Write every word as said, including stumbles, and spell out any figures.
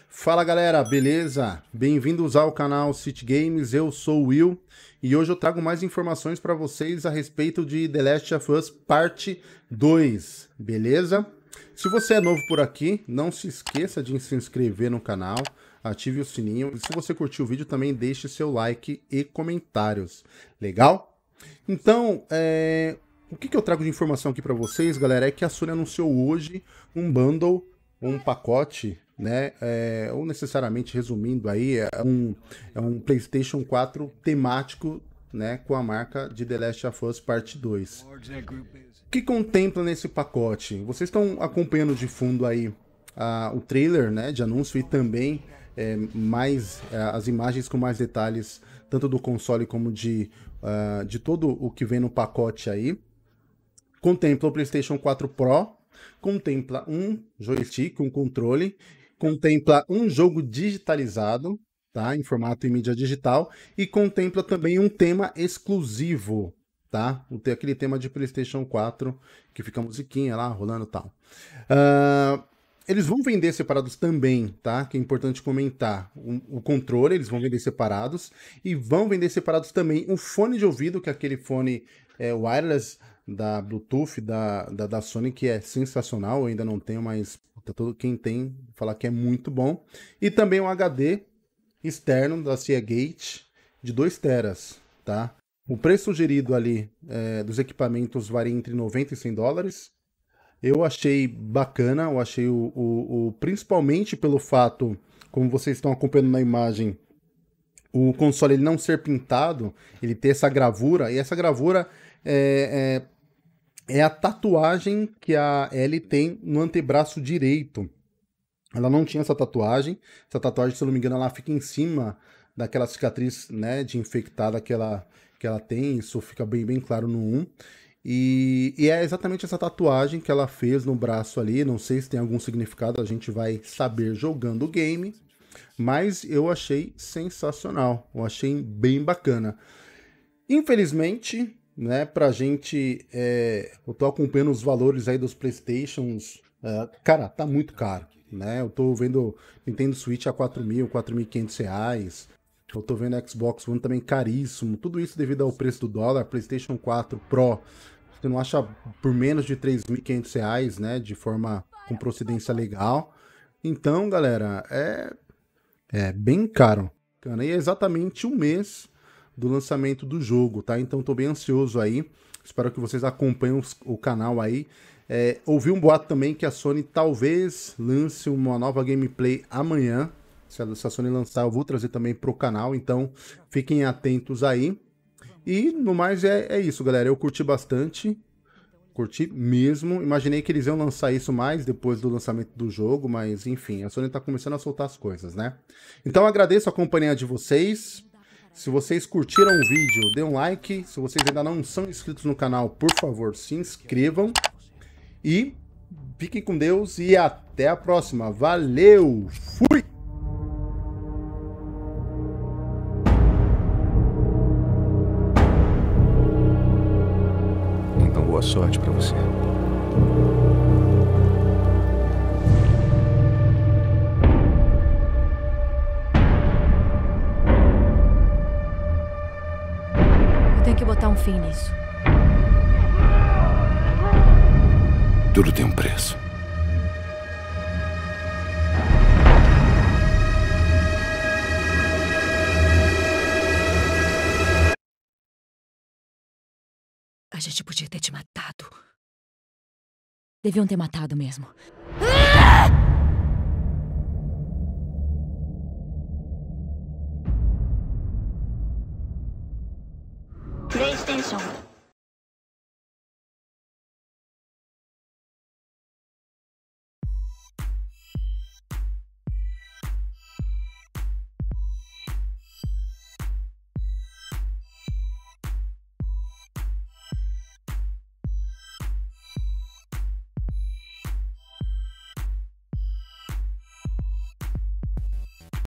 Fala galera, beleza? Bem-vindos ao canal City Games, eu sou o Will e hoje eu trago mais informações para vocês a respeito de The Last of Us Parte dois, beleza? Se você é novo por aqui, não se esqueça de se inscrever no canal, ative o sininho e se você curtiu o vídeo também deixe seu like e comentários, legal? Então, é... o que, que eu trago de informação aqui para vocês, galera, é que a Sony anunciou hoje um bundle, um pacote, né, é, ou necessariamente resumindo aí, é um, é um PlayStation quatro temático, né, com a marca de The Last of Us Parte dois. O que contempla nesse pacote? Vocês estão acompanhando de fundo aí a, o trailer, né, de anúncio e também é, mais é, as imagens com mais detalhes, tanto do console como de, uh, de todo o que vem no pacote aí. Contempla o PlayStation quatro Pro, contempla um joystick, um controle, contempla um jogo digitalizado, tá, em formato e mídia digital, e contempla também um tema exclusivo, tá, aquele tema de PlayStation quatro, que fica a musiquinha lá, rolando e tal. Uh, eles vão vender separados também, tá, que é importante comentar, o, o controle eles vão vender separados, e vão vender separados também o fone de ouvido, que é aquele fone é, wireless, da Bluetooth, da, da, da Sony, que é sensacional, eu ainda não tenho, mas tá todo, quem tem, falar que é muito bom. E também um H D externo da Seagate de dois teras, tá? O preço sugerido ali é, dos equipamentos varia entre noventa e cem dólares. Eu achei bacana, eu achei o, o, o principalmente pelo fato, como vocês estão acompanhando na imagem, o console ele não ser pintado, ele ter essa gravura, e essa gravura é, é É a tatuagem que a Ellie tem no antebraço direito. Ela não tinha essa tatuagem. Essa tatuagem, se eu não me engano, ela fica em cima daquela cicatriz, né, de infectada que ela, que ela tem. Isso fica bem, bem claro no um. E, e é exatamente essa tatuagem que ela fez no braço ali. Não sei se tem algum significado, a gente vai saber jogando o game. Mas eu achei sensacional. Eu achei bem bacana. Infelizmente, né, pra gente, é, eu tô acompanhando os valores aí dos Playstations, é, cara, tá muito caro, né, eu tô vendo Nintendo Switch a quatro mil, quatro mil e quinhentos reais, eu tô vendo Xbox One também caríssimo, tudo isso devido ao preço do dólar. PlayStation quatro Pro, você não acha por menos de três mil e quinhentos reais, né, de forma com procedência legal. Então, galera, é, é bem caro, cara, e é exatamente um mês do lançamento do jogo, tá? Então tô bem ansioso aí, espero que vocês acompanhem os, o canal aí. É, ouvi um boato também que a Sony talvez lance uma nova gameplay amanhã. Se a, se a Sony lançar, eu vou trazer também pro canal, então fiquem atentos aí. E no mais é, é isso, galera, eu curti bastante, curti mesmo. Imaginei que eles iam lançar isso mais depois do lançamento do jogo, mas enfim, a Sony tá começando a soltar as coisas, né? Então agradeço a companhia de vocês. Se vocês curtiram o vídeo, dê um like. Se vocês ainda não são inscritos no canal, por favor, se inscrevam. E fiquem com Deus e até a próxima. Valeu! Fui! Então, boa sorte pra você. Tem que botar um fim nisso. Tudo tem um preço. A gente podia ter te matado. Deviam ter matado mesmo. PlayStation